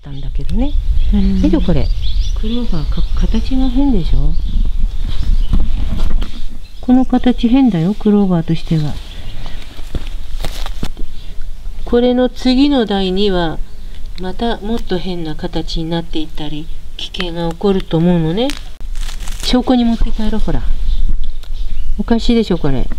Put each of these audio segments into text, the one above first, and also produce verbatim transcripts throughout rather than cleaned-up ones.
ったんだけどね。見てこれ、クローバーか形が変でしょ。この形変だよ、クローバーとしては。これの次の代にはまたもっと変な形になっていったり危険が起こると思うのね。証拠に持って帰ろう。ほら、おかしいでしょこれ。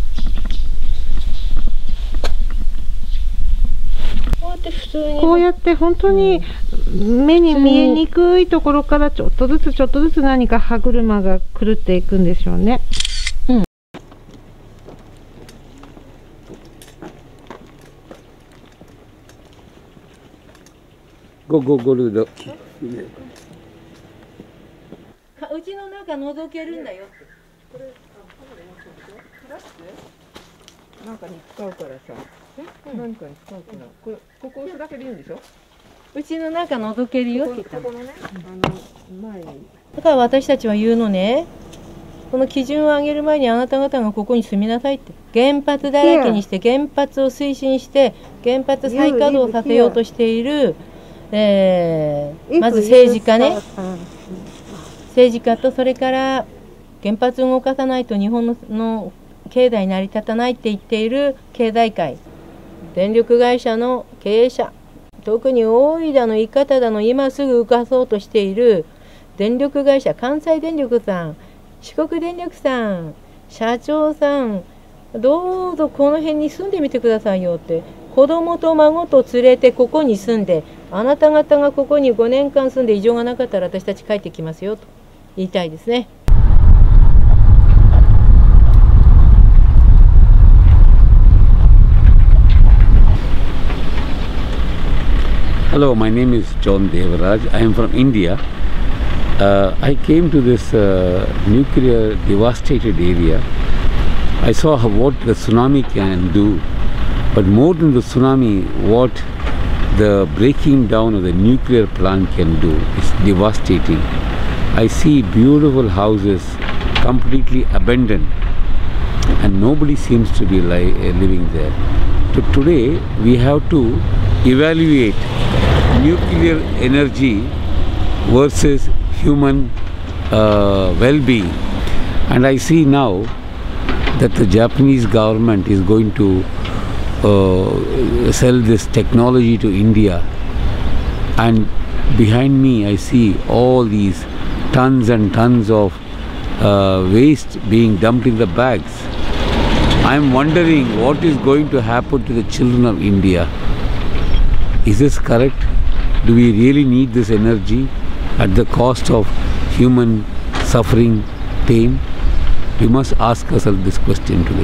こうやって普通に、 こうやって本当に目に見えにくいところからちょっとずつちょっとずつ何か歯車が狂っていくんでしょうね。 うん。 Go, go, go to the. うちの中覗けるんだよ。これ、 なんかに使うからさ。何かに使うから。これ、ここ押すだけでいいんでしょ。 うちの中覗けるよって言ったの。 ここのね、あの前に。 だから私たちは言うのね。この基準を上げる前にあなた方がここに住みなさいって。原発だらけにして原発を推進して原発再稼働させようとしている、えー、まず政治家ね。政治家とそれから原発を動かさないと日本 の, の経済成り立たないって言っている経済界、電力会社の経営者、特に大井だの伊方だの今すぐ浮かそうとしている電力会社、関西電力さん、四国電力さん、社長さん、どうぞこの辺に住んでみてくださいよって、子供と孫と連れてここに住んで、あなた方がここにごねんかん住んで異常がなかったら私たち帰ってきますよと言いたいですね。 Hello, my name is John Devaraj. I am from India. Uh, I came to this uh, nuclear devastated area. I saw how, what the tsunami can do, but more than the tsunami, what the breaking down of the nuclear plant can do is devastating. I see beautiful houses completely abandoned and nobody seems to be li living there. So today we have to evaluate nuclear energy versus human uh, well-being, and I see now that the Japanese government is going to uh, sell this technology to India, and behind me I see all these tons and tons of uh, waste being dumped in the bags. I am wondering what is going to happen to the children of India. Is this correct? Do we really need this energy at the cost of human suffering, pain? We must ask ourselves this question today.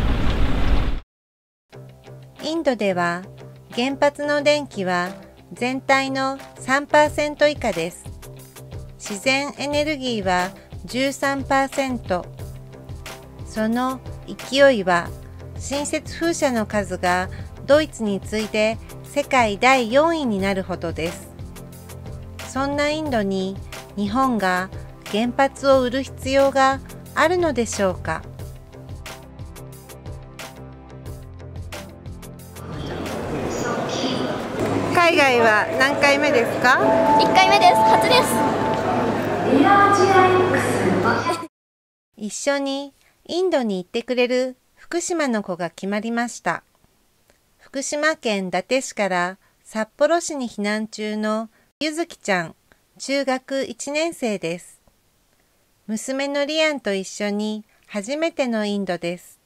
インドでは原発の電気は全体の さんパーセント 以下です。自然エネルギーは じゅうさんパーセント。その勢いは新設風車の数がドイツに次いで世界だいよんいになるほどです。そんなインドに日本が原発を売る必要があるのでしょうか。海外は何回目ですか？ いっかいめです。初です。 一緒にインドに行ってくれる福島の子が決まりました。福島県伊達市から札幌市に避難中のゆずきちゃん、中学いちねん生です。娘のリアンと一緒に初めてのインドです。